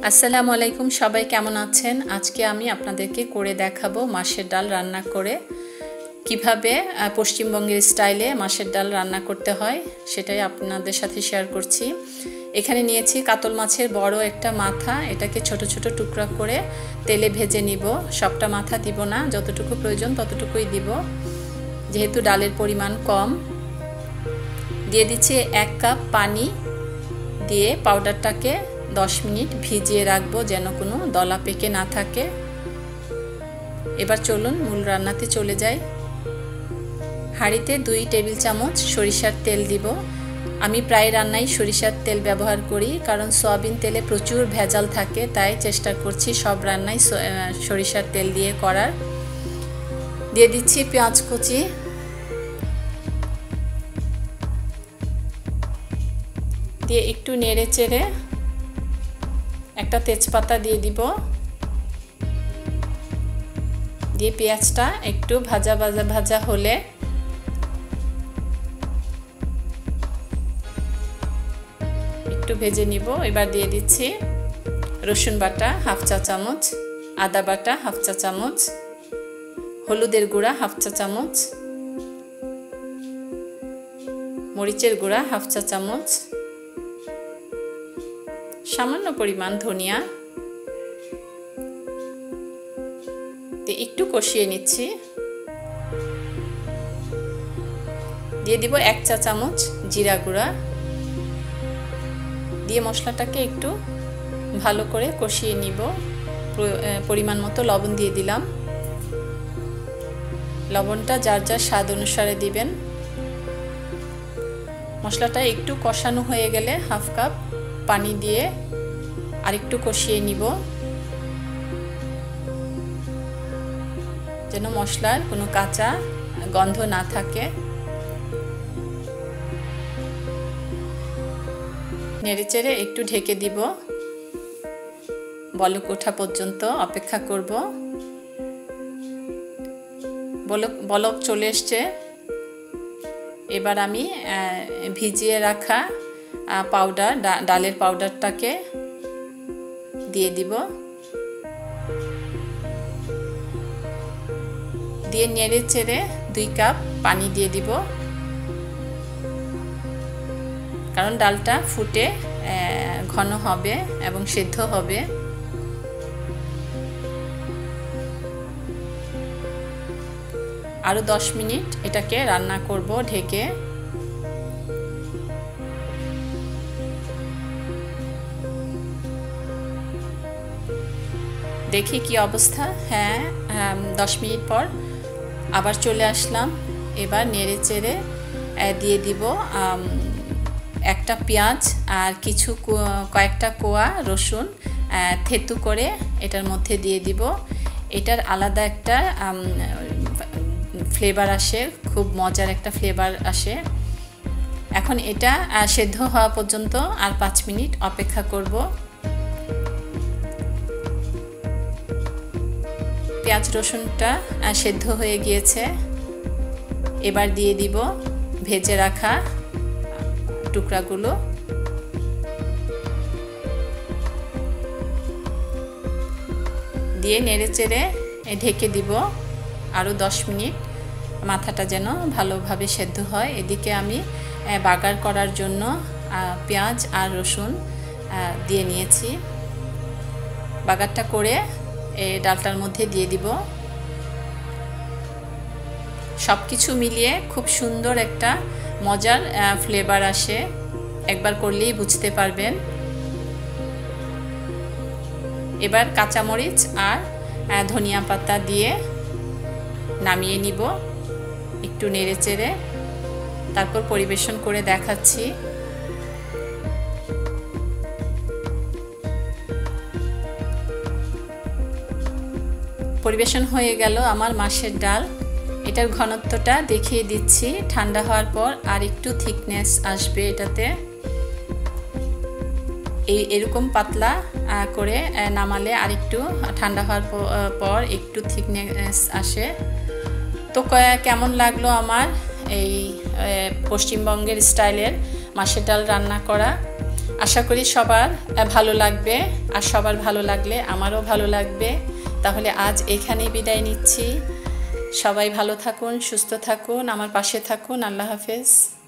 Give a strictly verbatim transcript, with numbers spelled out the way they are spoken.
আসসালামু আলাইকুম, সবাই কেমন আছেন? আজকে আমি আপনাদেরকে করে দেখাবো মাছের ডাল রান্না করে কিভাবে পশ্চিমবঙ্গের স্টাইলে মাছের ডাল রান্না করতে হয় সেটাই আপনাদের সাথে শেয়ার করছি। এখানে নিয়েছি কাতল মাছের বড় একটা মাথা, এটাকে ছোট ছোট টুকরা করে তেলে ভেজে নিব। সবটা মাথা দিব না, যতটুকু প্রয়োজন ততটুকুই দিব, যেহেতু ডালের পরিমাণ কম। দিয়ে দিচ্ছি এক কাপ পানি, দিয়ে পাউডারটাকে দশ মিনিট ভিজিয়ে রাখবো যেন কোনো দলা পেকে না থাকে। এবার চলুন মূল রান্নাতে চলে যাই। হাঁড়িতে দুই টেবিল চামচ সরিষার তেল দিব। আমি প্রায় রান্নায় সরিষার তেল ব্যবহার করি, কারণ সয়াবিন তেলে প্রচুর ভেজাল থাকে, তাই চেষ্টা করছি সব রান্নায় সরিষার তেল দিয়ে করার। দিয়ে দিচ্ছি পেঁয়াজ কুচি, দিয়ে একটু নেড়ে চেড়ে একটা তেজপাতা দিয়ে দিব। দিয়ে পেঁয়াজটা একটু ভাজা ভাজা ভাজা হলে একটু ভেজে নিব। এবার দিয়ে দিচ্ছি রসুন বাটা হাফ চা চামচ, আদা বাটা হাফ চা চামচ, হলুদের গুঁড়া হাফ চা চামচ, মরিচের গুঁড়া হাফ চা চামচ, সামান্য পরিমাণ ধনিয়া, একটু কষিয়ে নিচ্ছি। দিয়ে দিব এক চা চামচ জিরা গুঁড়া, দিয়ে মশলাটাকে একটু ভালো করে কষিয়ে নিব। পরিমাণ মতো লবণ দিয়ে দিলাম। লবণটা যার যার স্বাদ অনুসারে দিবেন। মশলাটা একটু কষানো হয়ে গেলে হাফ কাপ পানি দিয়ে আরেকটু কষিয়ে নিব, যেন মশলার কোনো কাঁচা গন্ধ না থাকে। নেড়েচেড়ে একটু ঢেকে দিব, বলক ওঠা পর্যন্ত অপেক্ষা করব। বলক বলক চলে এসছে। এবার আমি ভিজিয়ে রাখা পাউডার, ডালের পাউডারটাকে দিয়ে দিব। দিয়ে নেড়ে চেড়ে দুই কাপ পানি দিয়ে দিব, কারণ ডালটা ফুটে ঘন হবে এবং সেদ্ধ হবে। আরো দশ মিনিট এটাকে রান্না করব ঢেকে। দেখি কি অবস্থা। হ্যাঁ, দশ মিনিট পর আবার চলে আসলাম। এবার নেড়ে চেড়ে দিয়ে দিব একটা পেঁয়াজ আর কিছু কয়েকটা কোয়া রসুন থেতু করে এটার মধ্যে দিয়ে দিব। এটার আলাদা একটা ফ্লেভার আসে, খুব মজার একটা ফ্লেভার আসে। এখন এটা সেদ্ধ হওয়া পর্যন্ত আর পাঁচ মিনিট অপেক্ষা করব। পেঁয়াজ রসুনটা সেদ্ধ হয়ে গিয়েছে। এবার দিয়ে দিব ভেজে রাখা টুকরাগুলো। দিয়ে নেড়ে চেড়ে ঢেকে দিব আরও দশ মিনিট, মাথাটা যেন ভালোভাবে সেদ্ধ হয়। এদিকে আমি বাগার করার জন্য পেঁয়াজ আর রসুন দিয়ে নিয়েছি। বাগারটা করে এই ডালটার মধ্যে দিয়ে দিব। সব কিছু মিলিয়ে খুব সুন্দর একটা মজার ফ্লেভার আসে, একবার করলেই বুঝতে পারবেন। এবার কাঁচামরিচ আর ধনিয়া পাতা দিয়ে নামিয়ে নিব, একটু নেড়ে চেড়ে তারপর পরিবেশন করে দেখাচ্ছি। পরিবেশন হয়ে গেল আমার মাছের ডাল। এটার ঘনত্বটা দেখিয়ে দিচ্ছি। ঠান্ডা হওয়ার পর আর একটু থিকনেস আসবে এটাতে। এই এরকম পাতলা করে নামালে আর একটু ঠান্ডা হওয়ার পর একটু থিকনেস আসে। তো কেমন লাগলো আমার এই পশ্চিমবঙ্গের স্টাইলের মাছের ডাল রান্না করা? আশা করি সবার ভালো লাগবে, আর সবার ভালো লাগলে আমারও ভালো লাগবে। তাহলে আজ এখানেই বিদায় নিচ্ছি। সবাই ভালো থাকুন, সুস্থ থাকুন, আমার পাশে থাকুন। আল্লাহ হাফেজ।